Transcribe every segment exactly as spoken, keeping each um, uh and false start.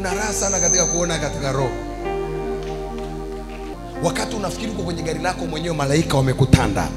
kuna raha sana katika kuona katika roho. Wakati unafikiri uko kwenye gari lako mwenyewe, malaika wamekutanda.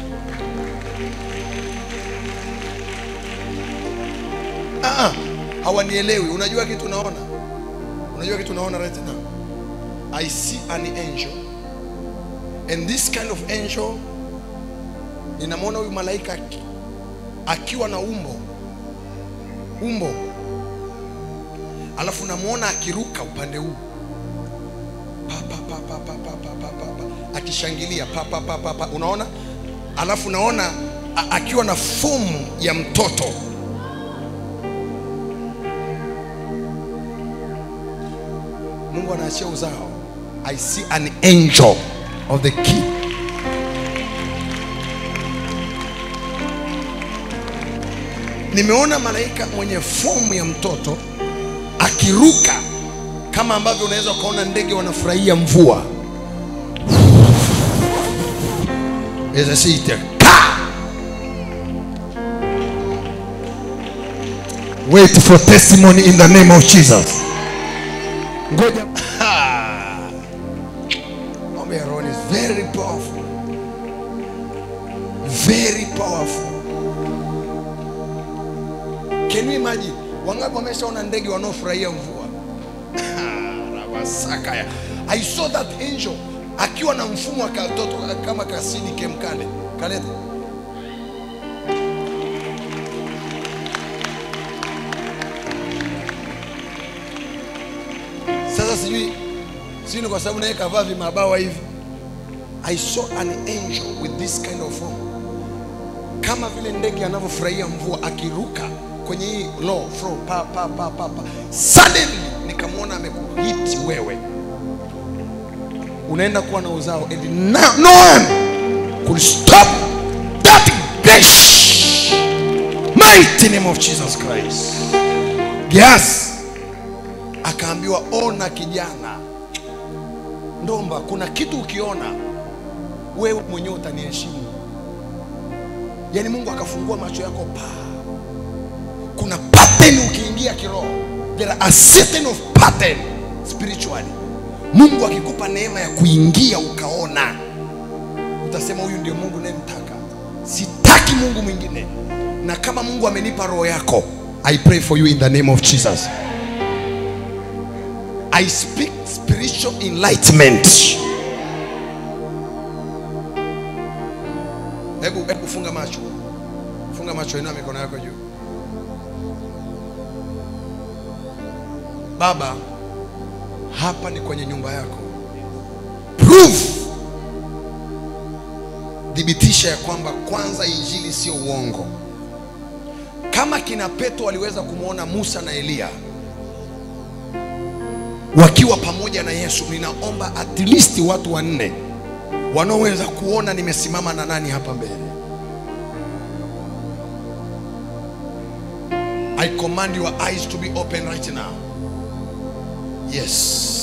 Ah ah, hawanielewi. Unajua kitu naona? Unajua kitu naona right now? I see an angel. And this kind of angel, ninamwona huyu malaika akiwa na umbo. Umbo. Alafu namuona akiruka upande huu. Pa pa pa pa pa pa pa pa pa. Akishangilia pa pa pa pa pa. Unaona? Alafu naona akiwa na fomu ya mtoto. Mungu anaachia uzao. I see an angel of the king. Nimeona malaika mwenye fomu ya mtoto akiruka kama ambavyo unaweza kuona ndege wanafurahia mvua. Eza siite. Wait for testimony in the name of Jesus. Ngoja. Omeron is very powerful. Very powerful. Can you imagine? Wangapi wameshaona ndege wanaofurahia mvua? Rawasakaya. I saw that angel akiwa na mfumo wa katoto kama kasidi kemkale. Kaleta. Sasa sijui sio kwa sababu naye kavaa vimabawa hivi. I saw an angel with this kind of form. Kama vile ndege anavyofurahia mvua akiruka kwenye hii low floor pa pa pa pa pa. Suddenly nikamwona amekuhit wewe. Unaenda kuwa na uzao, and no, no one could stop that grace. Mighty name of Jesus Christ. Yes. Akaambiwa, ona kijana, ndomba, kuna kitu ukiona wewe mwenyewe utaniheshimu. Yani Mungu akafungua macho yako pa. Kuna pattern ukiingia kiroho. There are a certain of pattern spiritually. Mungu akikupa neema ya kuingia ukaona, utasema huyu ndio Mungu ninayemtaka. Sitaki Mungu mwingine. Na kama Mungu amenipa roho yako, I pray for you in the name of Jesus. I speak spiritual enlightenment. Hebu hebu funga macho. Funga macho, inua mikono yako juu. Baba, hapa ni kwenye nyumba yako. Proof. Dhibitisha ya kwamba kwanza injili sio uongo. Kama kina Petro waliweza kumuona Musa na Elia wakiwa pamoja na Yesu, ninaomba at least watu wanne wanaoweza kuona nimesimama na nani hapa mbele. I command your eyes to be open right now. Yes.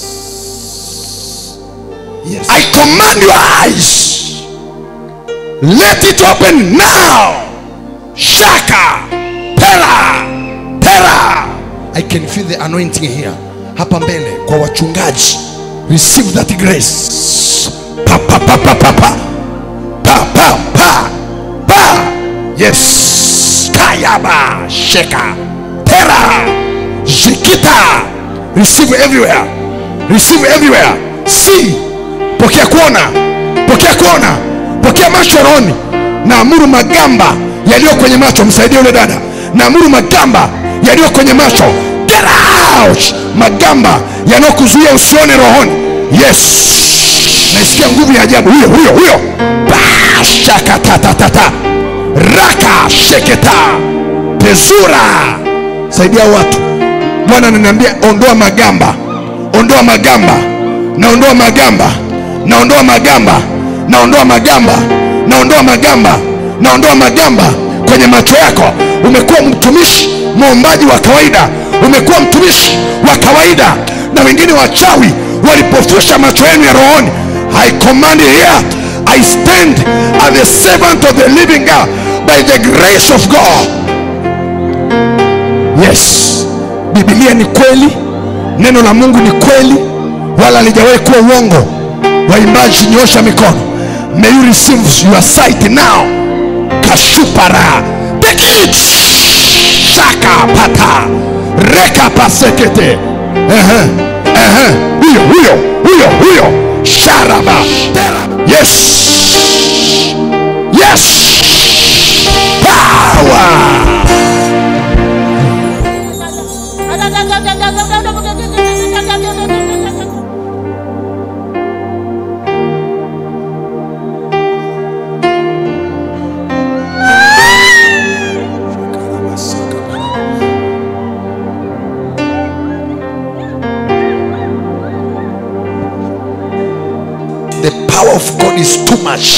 Yes. I command your eyes. Let it open now. Shaka. Pera. Pera. I can feel the anointing here. Hapa mbele kwa wachungaji. Receive that grace. Pa pa pa pa pa pa. Pa pa pa. Pa. Yes. Kayaba. Sheka. Pera. Jikita. Receive everywhere. Receive everywhere. See. Pokea kuona. Pokea kuona. Pokea macho rohoni. Naamuru magamba yaliyo kwenye macho, msaidie yule dada. Naamuru magamba yaliyo kwenye macho. Get out. Magamba yanayokuzuia usione rohoni. Yes. Naisikia nguvu ya ajabu. Huyo huyo huyo. Bashaka tata tata. Raka sheketa. Pezura. Saidia watu. Bwana ananiambia ondoa magamba. Ondoa magamba. Naondoa magamba. Naondoa magamba. Naondoa magamba. Naondoa magamba. Naondoa magamba kwenye macho yako. Umekuwa mtumishi muombaji wa kawaida. Umekuwa mtumishi wa kawaida na wengine wachawi walipofusha macho yenu ya rohoni. I command here. I stand as the servant of the living God by the grace of God. Yes. Biblia ni kweli Neno la Mungu ni kweli wala halijawahi kuwa uongo. Waimbaji, nyosha mikono. May you receive your sight now. Kashupara. Take it. Shaka pata. Reka pasekete. Ehe. Ehe. Huyo, huyo, huyo, huyo. Sharaba. Yes. Yes. Power. The power of God is too much.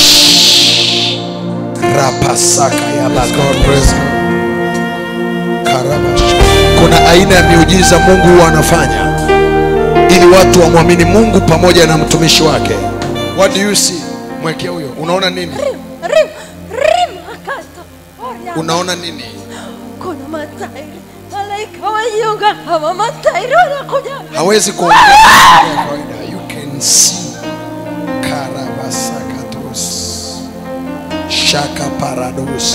Rapasaka ya God praise. Karabash. Kuna aina ya miujiza Mungu huwa anafanya ili watu wamwamini Mungu pamoja na mtumishi wake. What do you see? Mwekea huyo. Unaona nini? Rim, rim, akata. Unaona nini? Kuna matairi. Malaika wa yunga kama matairi wanakuja. Hawezi kuongea kwa kawaida. You can see. Karabasakatos. Shaka parados.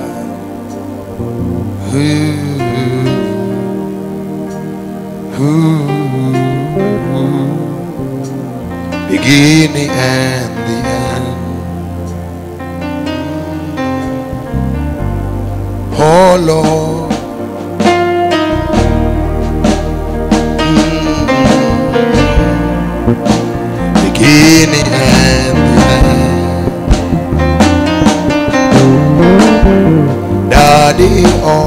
Beginning and the end. Oh Lord, beginning and the end. Daddy, oh.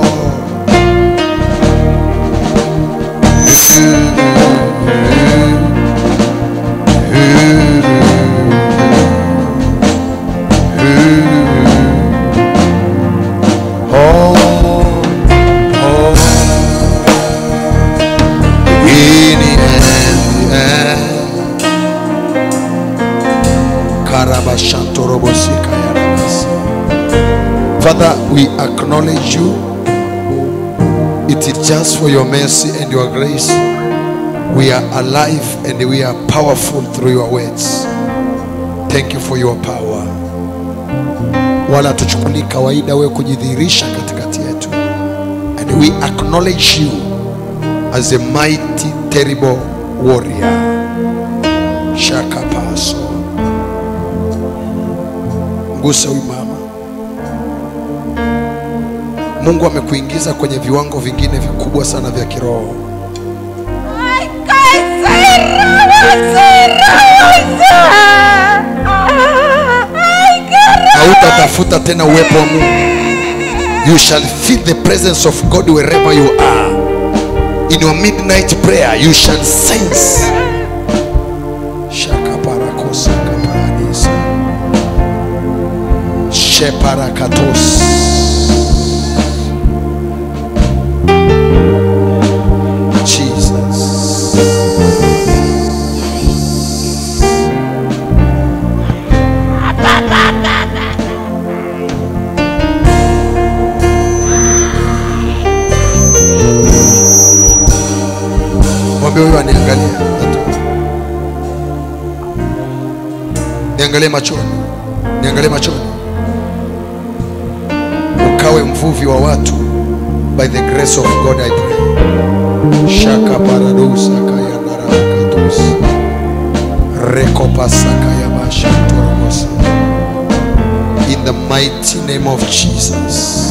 Father, we acknowledge you. It is just for your mercy and your grace we are alive and we are powerful through your words. Thank you for your power. Wala tuchukuli kawaida wewe kujidhihirisha katikati yetu. And we acknowledge you as a mighty, terrible warrior. Shaka paso. Ngusa huyu mama. Mungu amekuingiza kwenye viwango vingine vikubwa sana vya kiroho. Hautatafuta tena uwepo wa Mungu. You shall feel the presence of God wherever you are. In your midnight prayer you shall sense. Shaka parakosa kaparadisa. Sheparakatos. Huyu aniangalia. Niangalie machoni. Niangalie machoni. Ukawe mvuvi wa watu. By the grace of God I pray. Shaka paradosa kaya narakatos. Rekopasa kaya bashantorobos. In the mighty name of Jesus.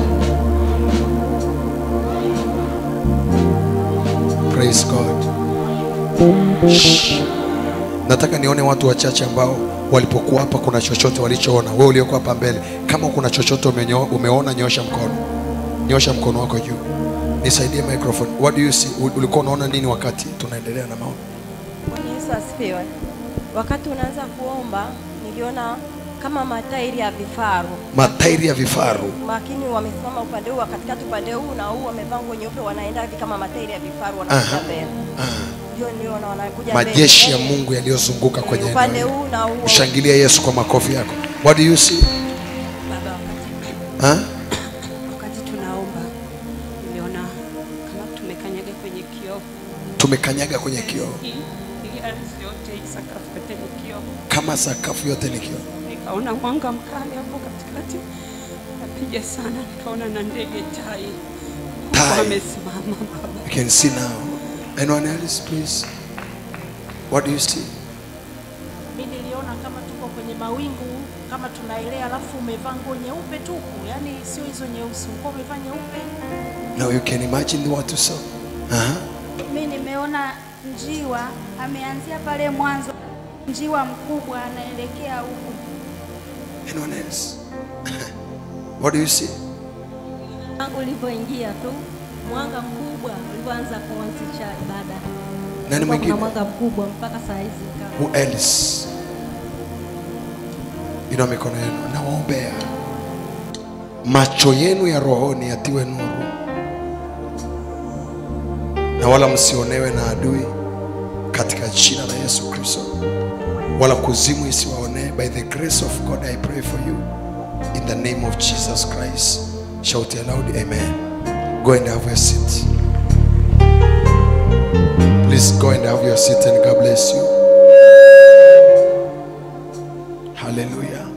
Praise God. Shh. Nataka nione watu wachache ambao walipokuwa hapa kuna chochote walichoona. Wewe ulioko hapa mbele, kama kuna chochote umeona, nyosha mkono. Nyosha mkono wako juu. Nisaidie microphone. What do you see? Ulikuwa unaona nini wakati tunaendelea na maombi? Bwana Yesu asifiwe. Wakati unaanza kuomba, niliona kama matairi ya vifaru. Matairi ya vifaru. Lakini wamesimama upande huu, katikati upande huu na huu wamevaa nguo nyeupe, wanaenda hivi kama matairi ya vifaru wanakuja mbele. Ndio niona wanakuja mbele. Majeshi ya Mungu yaliyozunguka kwenye upande huu na huu. Mshangilia Yesu kwa makofi yako. What do you see? Baba, wakati Huh? wakati tunaomba nimeona kama tumekanyaga kwenye kioo. tumekanyaga kwenye kioo. Hii hii ardhi yote, hii sakafu yote ni kioo. Kama sakafu yote ni kioo. Nikaona mwanga mkali hapo katikati. Napiga sana, nikaona na ndege tai. Tai. Wamesimama baba. You can see now. Anyone else, please? What do you see? Mimi niliona kama tuko kwenye mawingu, kama tunaelea, alafu umevaa nguo nyeupe tupu, yani sio hizo nyeusi, uko umevaa nyeupe. Now you can imagine what you saw. Uh-huh. Mimi nimeona njiwa ameanzia pale mwanzo, njiwa mkubwa anaelekea huko. Anyone else? What do you see? Ulipoingia tu mwanga mkubwa ulipoanza kuanzisha ibada. Nani mwingine? Mwanga mkubwa mpaka saa hizi. Who else? Ina mikono yenu, nawaombea macho yenu ya rohoni yatiwe nuru, na wala msionewe na adui katika jina la Yesu Kristo, wala kuzimu isiwaone. By the grace of God I pray for you in the name of Jesus Christ. Shout aloud, amen. Go and have your seat. Please go and have your seat, and God bless you. Hallelujah.